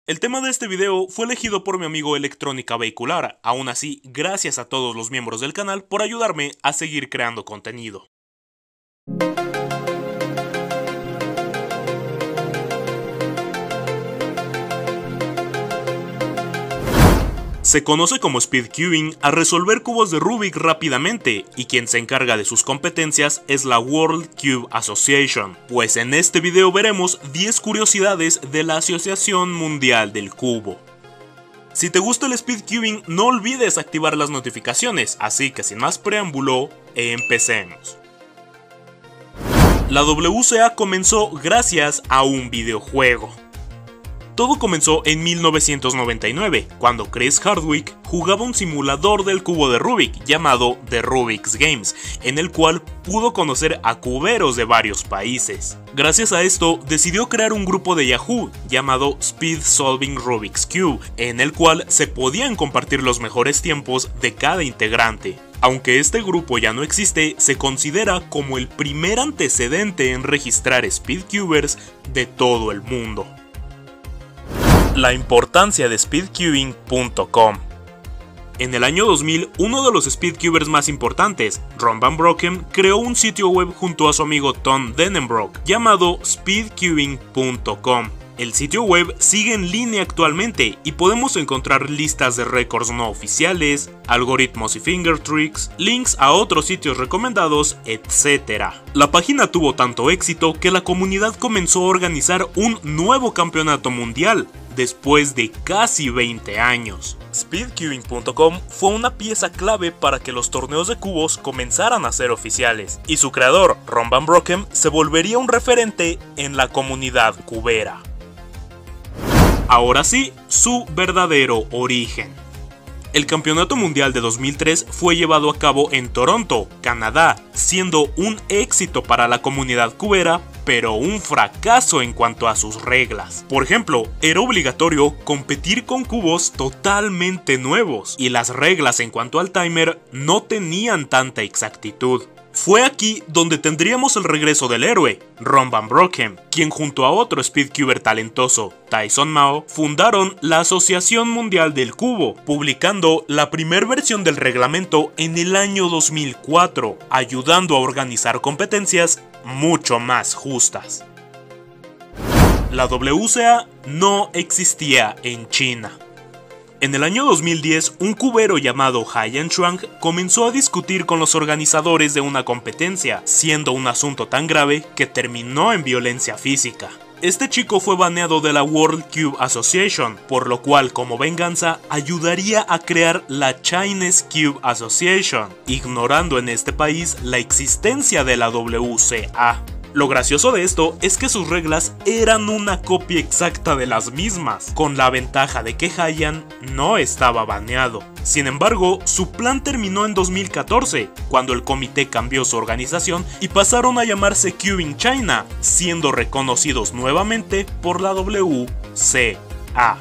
El tema de este video fue elegido por mi amigo Electrónica Vehicular. Aún así, gracias a todos los miembros del canal por ayudarme a seguir creando contenido. Se conoce como speed cubing a resolver cubos de Rubik rápidamente, y quien se encarga de sus competencias es la World Cube Association, pues en este video veremos 10 curiosidades de la Asociación Mundial del Cubo. Si te gusta el speed cubing, no olvides activar las notificaciones, así que sin más preámbulo, empecemos. La WCA comenzó gracias a un videojuego. Todo comenzó en 1999, cuando Chris Hardwick jugaba un simulador del cubo de Rubik llamado The Rubik's Games, en el cual pudo conocer a cuberos de varios países. Gracias a esto, decidió crear un grupo de Yahoo llamado Speed Solving Rubik's Cube, en el cual se podían compartir los mejores tiempos de cada integrante. Aunque este grupo ya no existe, se considera como el primer antecedente en registrar speedcubers de todo el mundo. La importancia de speedcubing.com. En el año 2000, uno de los speedcubers más importantes, Ron Van Brockem, creó un sitio web junto a su amigo Tom Denenbrock llamado speedcubing.com. El sitio web sigue en línea actualmente y podemos encontrar listas de récords no oficiales, algoritmos y finger tricks, links a otros sitios recomendados, etc. La página tuvo tanto éxito que la comunidad comenzó a organizar un nuevo campeonato mundial, después de casi 20 años. Speedcubing.com fue una pieza clave para que los torneos de cubos comenzaran a ser oficiales, y su creador, Ron Van Brockem, se volvería un referente en la comunidad cubera. Ahora sí, su verdadero origen. El Campeonato Mundial de 2003 fue llevado a cabo en Toronto, Canadá, siendo un éxito para la comunidad cubera, pero un fracaso en cuanto a sus reglas. Por ejemplo, era obligatorio competir con cubos totalmente nuevos, y las reglas en cuanto al timer no tenían tanta exactitud. Fue aquí donde tendríamos el regreso del héroe, Ron Van Brockem, quien junto a otro speedcuber talentoso, Tyson Mao, fundaron la Asociación Mundial del Cubo, publicando la primera versión del reglamento en el año 2004, ayudando a organizar competencias mucho más justas. La WCA no existía en China. En el año 2010, un cubero llamado Haiyan Chuang comenzó a discutir con los organizadores de una competencia, siendo un asunto tan grave que terminó en violencia física. Este chico fue baneado de la World Cube Association, por lo cual, como venganza, ayudaría a crear la Chinese Cube Association, ignorando en este país la existencia de la WCA. Lo gracioso de esto es que sus reglas eran una copia exacta de las mismas, con la ventaja de que Haiyan no estaba baneado. Sin embargo, su plan terminó en 2014, cuando el comité cambió su organización y pasaron a llamarse Cubing China, siendo reconocidos nuevamente por la WCA.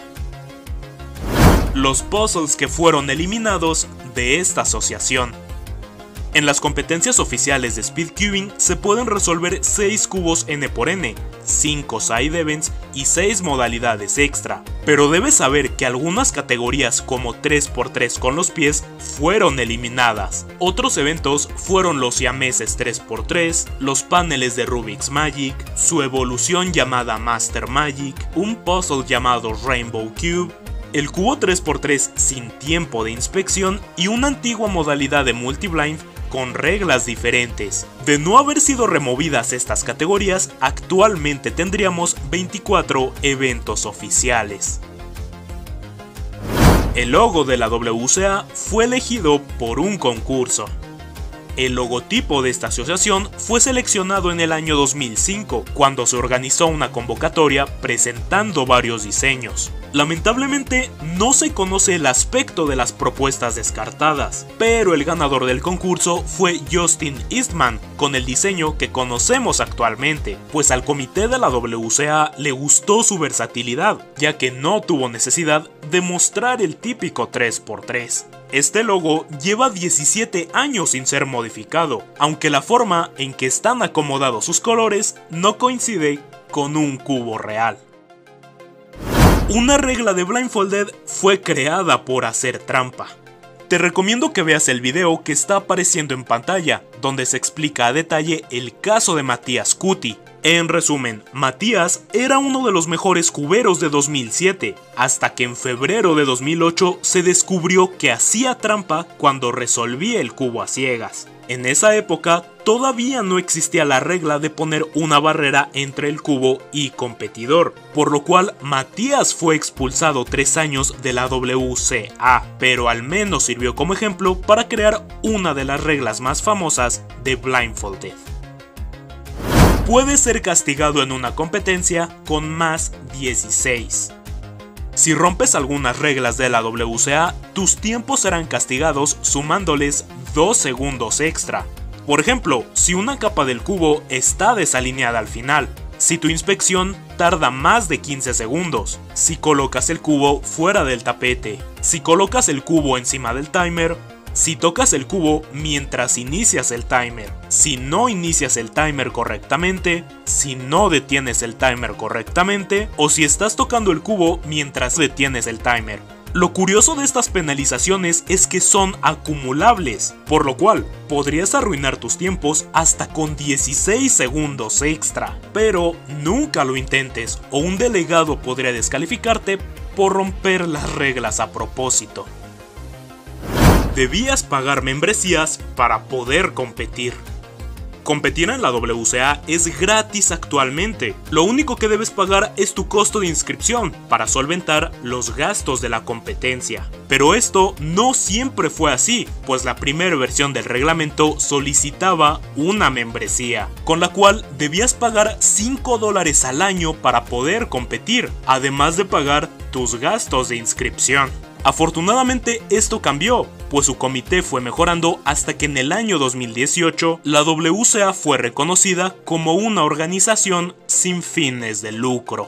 Los puzzles que fueron eliminados de esta asociación. En las competencias oficiales de speedcubing se pueden resolver 6 cubos n por n, 5 side events y 6 modalidades extra, pero debes saber que algunas categorías como 3x3 con los pies fueron eliminadas. Otros eventos fueron los siameses 3x3, los paneles de Rubik's Magic, su evolución llamada Master Magic, un puzzle llamado Rainbow Cube, el cubo 3x3 sin tiempo de inspección y una antigua modalidad de multiblind con reglas diferentes. De no haber sido removidas estas categorías, actualmente tendríamos 24 eventos oficiales. El logo de la WCA fue elegido por un concurso. El logotipo de esta asociación fue seleccionado en el año 2005, cuando se organizó una convocatoria presentando varios diseños. Lamentablemente no se conoce el aspecto de las propuestas descartadas, pero el ganador del concurso fue Justin Eastman, con el diseño que conocemos actualmente, pues al comité de la WCA le gustó su versatilidad, ya que no tuvo necesidad de mostrar el típico 3x3. Este logo lleva 17 años sin ser modificado, aunque la forma en que están acomodados sus colores no coincide con un cubo real. Una regla de Blindfolded fue creada por hacer trampa. Te recomiendo que veas el video que está apareciendo en pantalla, donde se explica a detalle el caso de Matías Cuti. En resumen, Matías era uno de los mejores cuberos de 2007, hasta que en febrero de 2008 se descubrió que hacía trampa cuando resolvía el cubo a ciegas. En esa época todavía no existía la regla de poner una barrera entre el cubo y competidor, por lo cual Matías fue expulsado 3 años de la WCA, pero al menos sirvió como ejemplo para crear una de las reglas más famosas de Blindfolded. Puede ser castigado en una competencia con más 16. Si rompes algunas reglas de la WCA, tus tiempos serán castigados sumándoles 2 segundos extra. Por ejemplo, si una capa del cubo está desalineada al final, si tu inspección tarda más de 15 segundos, si colocas el cubo fuera del tapete, si colocas el cubo encima del timer, si tocas el cubo mientras inicias el timer, si no inicias el timer correctamente, si no detienes el timer correctamente o si estás tocando el cubo mientras detienes el timer. Lo curioso de estas penalizaciones es que son acumulables, por lo cual podrías arruinar tus tiempos hasta con 16 segundos extra. Pero nunca lo intentes o un delegado podría descalificarte por romper las reglas a propósito. Debías pagar membresías para poder competir. Competir en la WCA es gratis actualmente, lo único que debes pagar es tu costo de inscripción para solventar los gastos de la competencia. Pero esto no siempre fue así, pues la primera versión del reglamento solicitaba una membresía, con la cual debías pagar $5 al año para poder competir, además de pagar tus gastos de inscripción. Afortunadamente esto cambió, pues su comité fue mejorando hasta que en el año 2018 la WCA fue reconocida como una organización sin fines de lucro.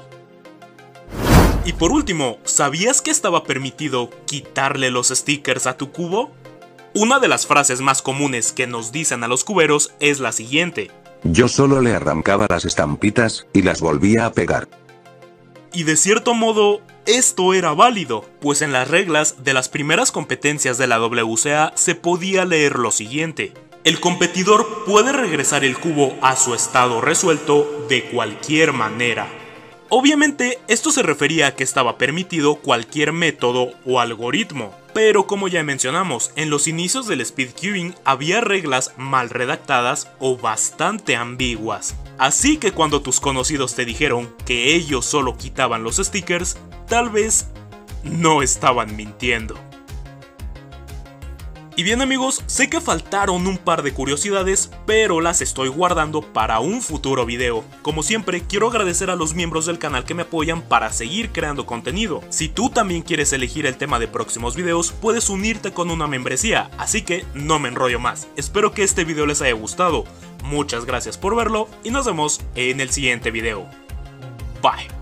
Y por último, ¿sabías que estaba permitido quitarle los stickers a tu cubo? Una de las frases más comunes que nos dicen a los cuberos es la siguiente: yo solo le arrancaba las estampitas y las volvía a pegar. Y de cierto modo, esto era válido, pues en las reglas de las primeras competencias de la WCA se podía leer lo siguiente: el competidor puede regresar el cubo a su estado resuelto de cualquier manera. Obviamente esto se refería a que estaba permitido cualquier método o algoritmo, pero como ya mencionamos, en los inicios del speedcubing había reglas mal redactadas o bastante ambiguas. Así que cuando tus conocidos te dijeron que ellos solo quitaban los stickers, tal vez no estaban mintiendo. Y bien amigos, sé que faltaron un par de curiosidades, pero las estoy guardando para un futuro video. Como siempre, quiero agradecer a los miembros del canal que me apoyan para seguir creando contenido. Si tú también quieres elegir el tema de próximos videos, puedes unirte con una membresía, así que no me enrollo más. Espero que este video les haya gustado. Muchas gracias por verlo y nos vemos en el siguiente video. Bye.